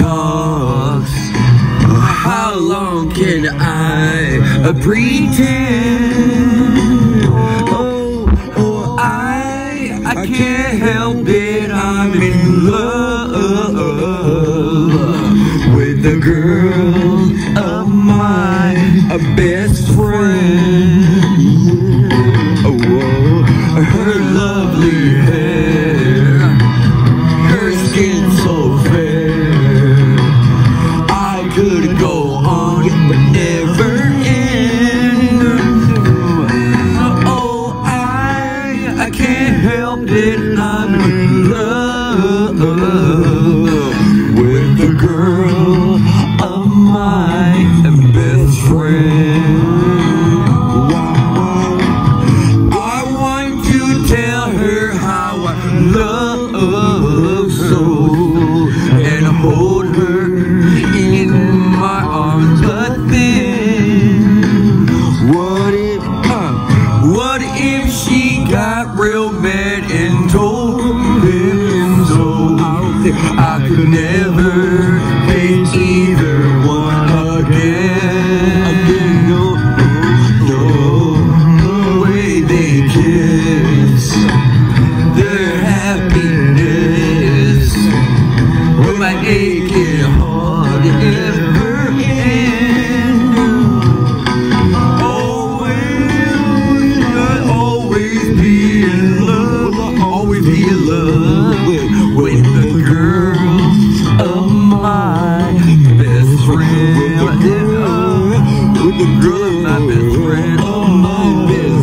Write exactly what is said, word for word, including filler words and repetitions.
talks. How long can I uh, pretend? Oh, oh, I, I can't help it, I'm in love with the girl of my uh, best friend. Oh, whoa, her lovely hair, her skin so fair. I could go on but never end. Oh, I, I can't help it, I'm in love with the girl of my best friend. I want to tell her how I love so, and hold her in my arms, but then what if, uh, what if she got real mad and told him so? I could never face either one again. Again, no, no, the way they kiss, their happiness, with my aching heart ever end. Always, always be in love, always be in love with, with the girl of my best friend. With the girl of my best friend, oh my best